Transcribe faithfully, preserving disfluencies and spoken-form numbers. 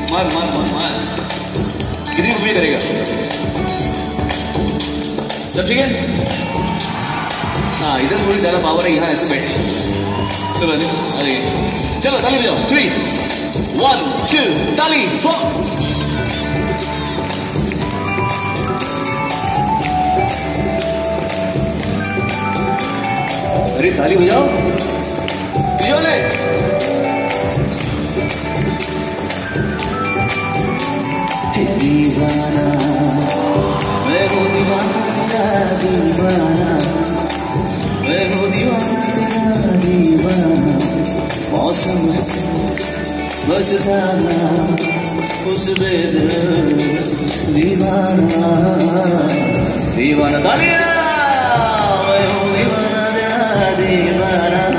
मार मार मार मार। कितनी उम्मीद करेगा? सब ठीक है? हाँ, इधर थोड़ी ज्यादा पावर है, यहाँ ऐसे बैठे। चलो अरे चलो ताली बजाओ। थ्री वन टू ताली फोर। अरे ताली बजाओ ले। दीवाना मैं हूँ दीवाना तेरा दीवाना, मैं हूँ दीवाना तेरा दीवाना। मौसम मस्ताना उस बेद दीवाना दीवाना तालिया। मैं हूँ दीवाना तेरा दीवाना।